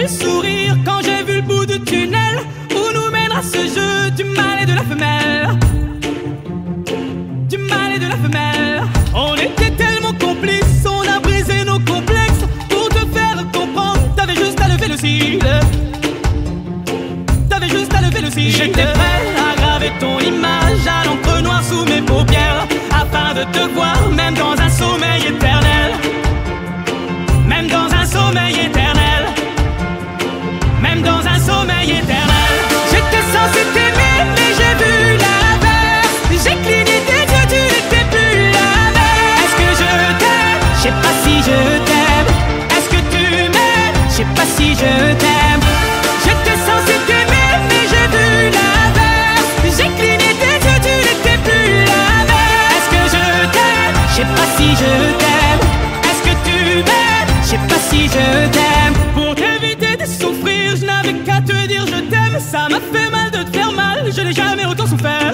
le sourire quand j'ai vu le bout du tunnel où nous mènera ce jeu du mâle et de la femelle. Du mâle et de la femelle. On était tellement complices, on a brisé nos complexes pour te faire comprendre. T'avais juste à lever le cil. T'avais juste à lever le cil. J'étais prêt à graver ton image à l'encre noire sous mes paupières, afin de te voir même dans un sommeil éternel. Même dans un sommeil éternel. Même dans un sommeil éternel. J'étais censé t'aimer mais j'ai vu l'inverse. J'ai cligné tes yeux, tu n'étais plus la même. Est-ce que je t'aime? Je sais pas si je t'aime. Est-ce que tu m'aimes? Je sais pas si je t'aime. J'étais censé t'aimer mais j'ai vu l'inverse. J'ai cligné tes yeux, tu n'étais plus la même. Est-ce que je t'aime? Je sais pas si je t'aime. Est-ce que tu m'aimes? Je sais pas si je t'aime. Pour t'éviter de souffrir, je n'avais qu'à te dire je t'aime. Ça m'a fait mal de te faire mal, je n'ai jamais autant souffert.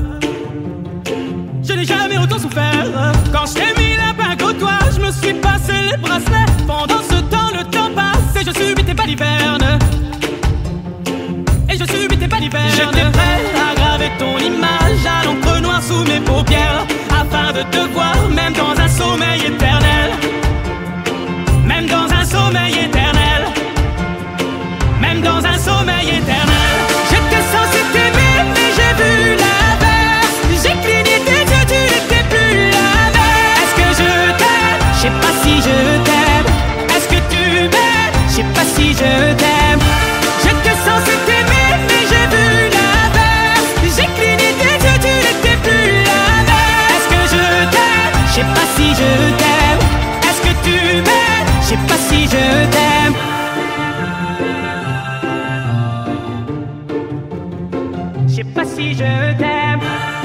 Je n'ai jamais autant souffert. Quand je t'ai mis la bague au doigt, je me suis passé les bracelets. Pendant ce temps, le temps passe et je subis tes balivernes. Et je subis tes balivernes. J'étais prêt à graver ton image à l'encre noire sous mes paupières, afin de te voir même dans un sommeil éternel. Même dans un sommeil éternel. Même dans un sommeil éternel. J'étais censé t'aimer mais j'ai vu l'inverse. J'ai cligné tes yeux, tu n'étais plus la même. Est-ce que je t'aime? Je sais pas si je t'aime. Est-ce que tu m'aimes? Je sais pas si je t'aime. J'étais censé t'aimer mais j'ai vu l'inverse. J'ai cligné tes yeux, tu n'étais plus la même. Est-ce que je t'aime? Je sais pas si je t'aime. Est-ce que tu m'aimes? Je sais pas si je t'aime. Je sais pas si je t'aime.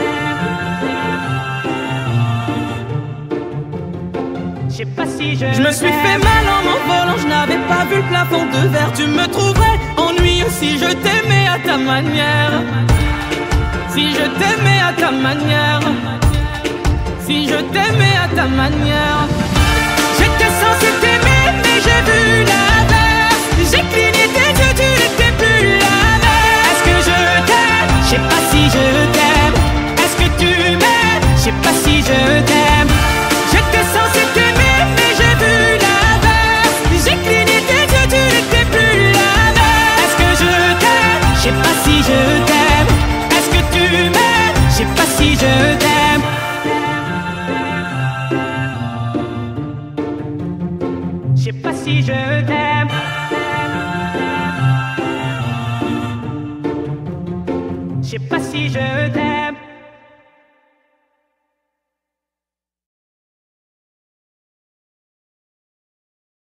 Je sais pas si je me suis fait mal en m'envolant, je n'avais pas vu le plafond de verre. Tu me trouverais ennuyeux si je t'aimais à ta manière. Si je t'aimais à ta manière. Si je t'aimais à ta manière. J'étais censé t'aimer mais j'ai vu l'inverse. J'ai cligné tes yeux, tu n'étais plus la même. Est-ce que je t'aime? Je sais pas si je t'aime. Est-ce que tu m'aimes? Je sais pas si je t'aime. J'étais censé t'aimer mais j'ai vu l'inverse. J'ai cligné tes yeux, tu n'étais plus la même. Est-ce que je t'aime? Je sais pas si je t'aime. Est-ce que tu m'aimes? Je sais pas si je t'aime. Je sais pas si je t'aime. Je sais pas si je t'aime.